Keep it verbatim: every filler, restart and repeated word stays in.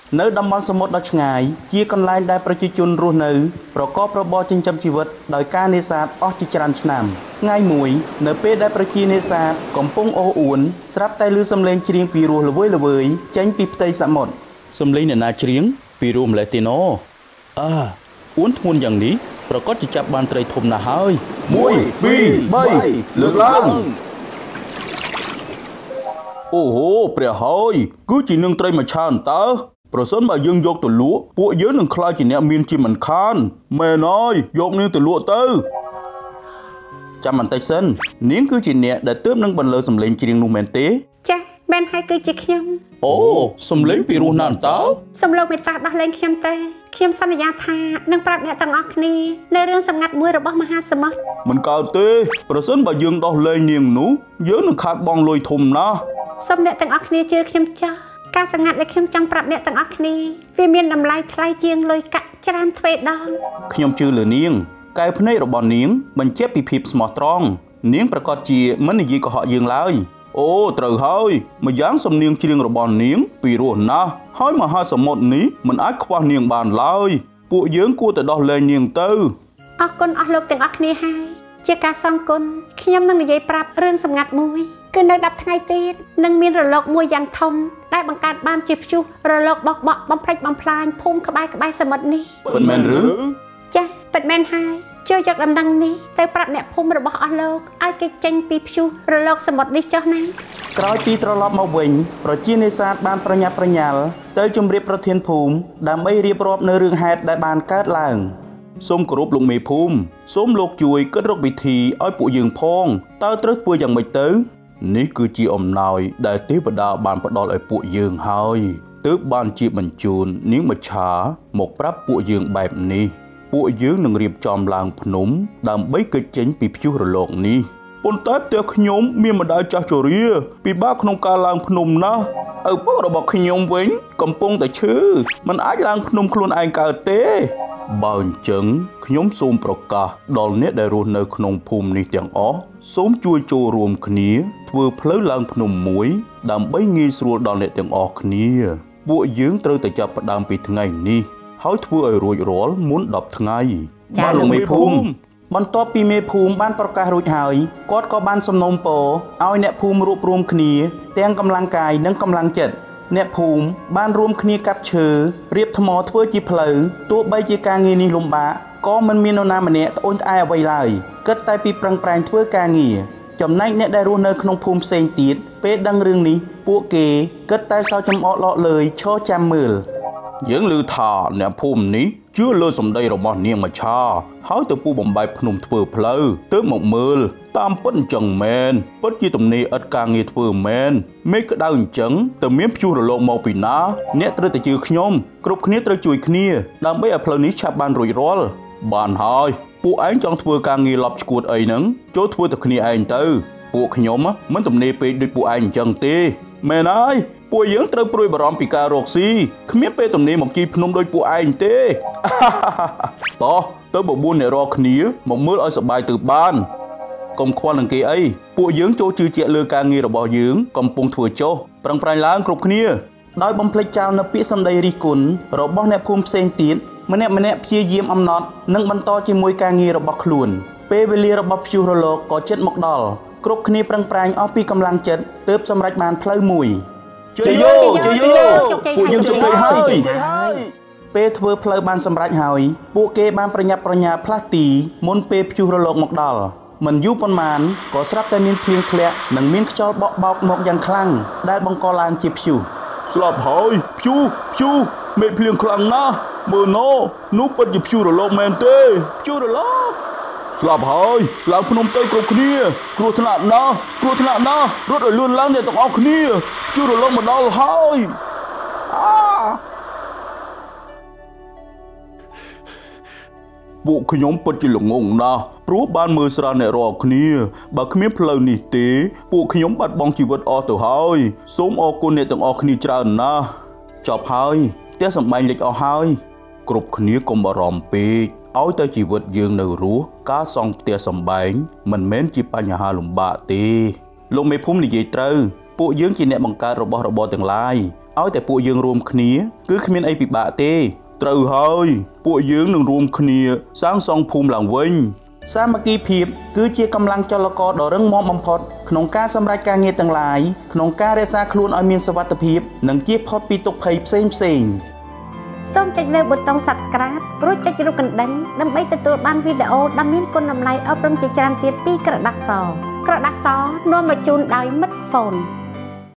នៅតំបន់សមុទ្រដ៏ឆ្ងាយជាកន្លែងដែលប្រជាជនរស់នៅប្រកបរបរចិញ្ចឹមជីវិតដោយការនេសាទអស់ជាច្រើនឆ្នាំថ្ងៃមួយនៅពេលដែលប្រជានេសាទកំពុងអូសអួនស្រាប់តែឮសំឡេងច្រៀងពីរោះល្វើយល្វើយចេញពីផ្ទៃសមុទ្រសំឡេងអ្នកណាច្រៀងពីរោះម្លេះទេណូអើអួនធ្ងន់យ៉ាងនេះប្រកាសជាចាប់បានត្រីធំណាស់ហើយមួយពីរបីលើកឡើងអូហូព្រះហើយគឺជានឹងត្រីមួយឆានតើប្រសិនបើយើងយកទៅលក់ពួកយើងនឹងខ្លាចជាអ្នកមានជាមិនខានមែនហើយយកនាងទៅលក់ទៅចាំបន្តិចសិននាងគឺជាអ្នកដែលទើបនឹងបន្លឺសម្លេងច្រៀងនោះមែនទេចាមែនហើយគឺជាខ្ញុំអូសម្លេងពីរោះណាស់តើសំឡេងមេត្តាដោះលែងខ្ញុំទេខ្ញុំសន្យាថានឹងប្រាប់អ្នកទាំងអស់គ្នានៅរឿងសម្ងាត់មួយរបស់មហាសមុទ្រមិនកើតទេប្រសិនបើយើងដោះលែងនាងនោះយើងនឹងខាតបង់លុយធំណាស់សូមអ្នកទាំងអស់គ្នាជឿខ្ញុំចាស់ការសម្ងាត់ដែលខ្ញុំចង់ប្រាប់អ្នកទាំងអស់គ្នាវាមានតម្លៃថ្លៃជាងលុយកាក់ច្រើនទ្វេដងខ្ញុំជឿលើនាងកែវភ្នែករបស់នាងបញ្ជាក់ពីភាពស្មោះត្រង់នាងប្រកាសជាមិននិយាយកុហកយើងឡើយអូត្រូវហើយម្យ៉ាងសំនៀងច្រៀងរបស់នាងពីរោះណាស់ហើយមហាសមុទ្រនេះមិនអាចខ្វះនាងបានឡើយពួកយើងគួរតែដោះលែងនាងទៅអរគុណអស់លោកទាំងអស់គ្នាហើយជាការសងគុណខ្ញុំនឹងនិយាយប្រាប់រឿងសម្ងាត់មួយគឺនៅដប់ថ្ងៃទៀតនឹងមានរលកមួយយ៉ាងធំដែលបង្កើតបានជាព្យុះរលកបោកបក់បំផ្លិចបំផ្លាញភូមិក្បែរក្បែរសមុទ្រនេះពិតមែនឬចាពិតមែនហើយជួយយកដំណឹងនេះទៅប្រាប់អ្នកភូមិរបស់អស់លោកឲ្យគេចេញពីព្យុះរលកសមុទ្រនេះចុះណាក្រោយពីត្រឡប់មកវិញប្រជានេសាទបានប្រញាប់ប្រញាល់ទៅជម្រាបប្រធានភូមិដើម្បីរៀបរាប់នៅរឿងហេតុដែលបានកើតឡើងសូមគោរពលោកមេភូមិសូមលោកជួយគិតរកវិធីឲ្យពួកយើងផងតើត្រូវធ្វើយ៉ាងម៉េចទៅនេះគឺជាអំណោយដែលទេវតាបានផ្ដល់ឲ្យពួកយើងហើយទើបបានជាបញ្ជូននាងមច្ឆាមកប្រាប់ពួកយើងបែបនេះពួកយើងនឹងរៀបចំឡើងភ្នំដើម្បីគេចចេញពីព្យុះរលកនេះប៉ុន្តែផ្ទះខ្ញុំមានម្ដាយចាស់ជរាពិបាកក្នុងការឡើងភ្នំណាស់ឪពុករបស់ខ្ញុំវិញកំពុងតែឈឺមិនអាចឡើងភ្នំខ្លួនឯងកើតទេបើអញ្ចឹងខ្ញុំសូមប្រកាសដល់អ្នកដែលរស់នៅក្នុងភូមិនេះទាំងអស់សូមជួយចូលរួមគ្នាធ្វើផ្លូវឡើងភ្នំមួយដើម្បីងាយស្រួលដល់អ្នកទាំងអស់គ្នាពួកយើងត្រូវតែចាប់ផ្ដើមពីថ្ងៃនេះហើយធ្វើឲ្យរួចរាល់មុនដប់ថ្ងៃបាទលោកមេភូមិបន្ទាប់ពីមេភូមិបានប្រកាសរួចហើយគាត់ក៏បានសំណូមពរឲ្យអ្នកភូមិរួបរวมគ្នាទាំងកម្លាំងកាយនិងកម្លាំងចិត្តអ្នកភូមិបានរួមគ្នាកាប់ឈើរៀបថ្មធ្វើជាផ្លូវទោះបីជាការងារនេះលំបាកក៏មិនមាននរណាម្នាក់ត្អូញត្អែអ្វីឡើយគិតតែពីប្រឹងប្រែងធ្វើការងារចំណែកអ្នកដែលរស់នៅក្នុងភូមិផ្សេងទៀតពេលដឹងរឿងនេះពួកគេគិតតែសោកចំអកឡកលើយឈរចាំមើលយើងឮថាអ្នកភូមិនេះជឿលើសម្ដីរបស់នាងមច្ឆាហើយទៅពុះបំបែកភ្នំធ្វើផ្លូវទើបមកមើលតាមពិតអញ្ចឹងមែនពិតជាទំនេរឥតការងារធ្វើមែនមេឃក្តៅអញ្ចឹងតើមានព្យុះរលកមកពីណាអ្នកត្រូវតែជឿខ្ញុំគ្រប់គ្នាត្រូវជួយគ្នាដើម្បីឲ្យផ្លូវនេះឆាប់បានរួចរាល់បានហើយពួកឯងចង់ធ្វើការងារឡប់ឈួតអីហ្នឹងចូលធ្វើតែគ្នាឯងទៅពួកខ្ញុំមិនទំនេរពេកដូចពួកឯងអញ្ចឹងទេមែនហើយពួកយើងត្រូវព្រួយបារម្ភពីការរកស៊ីគ្មានពេលទំនេរមកជីភ្នំដូចពួកឯងទេតោះទៅបបួនអ្នករកគ្នាមកមើលឲ្យសប្បាយទៅបានកុំខ្វល់នឹងគេអីពួកយើងចូលជឿជាក់លើការងាររបស់យើងកំពុងធ្វើចុះប្រឹងប្រែងឡើងគ្រប់គ្នាដោយបំភ្លេចចោលនៅពាក្យសម្ដីរិះគន់របស់អ្នកភូមិផ្សេងទៀតម្នាក់ម្នាក់ព្យាយាមអំណត់និងបន្តជាមួយការងាររបស់ខ្លួនពេលវេលារបស់ព្យុះរលកក៏ជិតមកដល់គ្រប់គ្នាប្រឹងប្រែងអស់ពីកម្លាំងចិត្តទើបសម្រេចបានផ្លូវមួយជ័យយោជ័យយោពួកយើងជោគជ័យហើយពេលធ្វើផ្លូវបានសម្រេចហើយពួកគេបានប្រញាប់ប្រញាល់ផ្លាស់ទីមុនពេលព្យុះរលកមកដល់មិនយូរប៉ុន្មានក៏ស្រាប់តែមានភ្លៀងធ្លាក់និងមានខ្យល់បក់បោកមកយ៉ាងខ្លាំងដែលបង្កឡើងជាព្យុះស្លាប់ហើយព្យុះព្យុះមេឃភ្លៀងខ្លាំងណាស់មើលណូនោះពិតជាព្យុះរលកមែនទេព្យុះរលកស្លាប់ហើយឡើងភ្នំទៅគ្រប់គ្នាគ្រោះថ្នាក់ណាស់គ្រោះថ្នាក់ណាស់រត់ឲ្យលឿនឡើងអ្នកទាំងអស់គ្នាព្យុះរលកមកដល់ហើយអាពួកខ្ញុំពិតជាល្ងងណាស់ព្រោះបានមើលស្រាអ្នករាល់គ្នាបើគ្មានផ្លូវនេះទេពួកខ្ញុំបាត់បង់ជីវិតអស់ទៅហើយសូមអរគុណអ្នកទាំងអស់គ្នាច្រើនណាស់ចប់ហើយផ្ទះសម្បែងលេចអស់ហើយគ្រប់គ្នាកុំបារម្ភពេកឲ្យតែជីវិតយើងនៅរស់ការសង់ផ្ទះសម្បែងមិនមែនជាបញ្ហាលំបាកទេលោកមេភូមិនិយាយត្រូវពួកយើងជាអ្នកបង្កើតរបស់របរទាំងឡាយឲ្យតែពួកយើងរួមគ្នាគឺគ្មានអីពិបាកទេត្រូវហើយពួកយើងនឹងរួមគ្នាសាងសង់ភូមិឡើងវិញសាមគ្គីភាពគឺជាកម្លាំងចលករដ៏រឹងមាំបំផុតក្នុងការសម្រេចការងារទាំងឡាយក្នុងការរក្សាខ្លួនឲ្យមានសុវត្ថិភាពនិងជៀសផុតពីទុក្ខភ័យផ្សេងផ្សេងសូមចុចលើប៊ូតុង Subscribe រួចចុចរូបកណ្ដឹងដើម្បីទទួលបានវីដេអូដ៏មានគុណតម្លៃអប់រំជាច្រើនទៀតពីក្រដាសសក្រដាសសនាំមកជូនដោយមិត្តហ្វូន